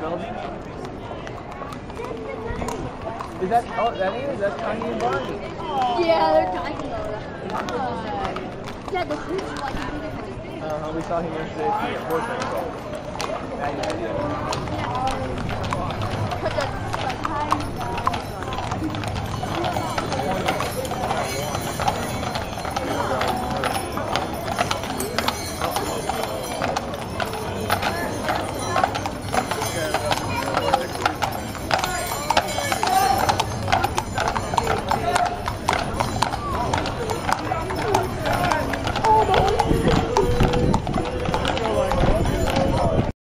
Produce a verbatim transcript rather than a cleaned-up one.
McDonald's? Is that, oh, that is, that's Tiny and Barney. Yeah, they're tiny though. Uh, yeah, the huge like, Uh-huh, we saw him yesterday at the horse show. Bad idea.